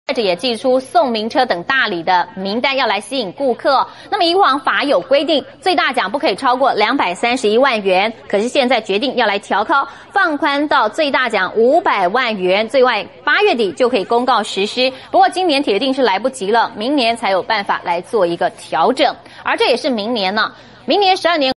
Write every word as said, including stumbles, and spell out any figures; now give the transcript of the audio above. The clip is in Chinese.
这也寄出送名车等大礼的名单，要来吸引顾客。那么以往法有规定，最大奖不可以超过两百三十一万元，可是现在决定要来调高，放宽到最大奖五百万元。最外八月底就可以公告实施。不过今年铁定是来不及了，明年才有办法来做一个调整。而这也是明年呢，明年十二年。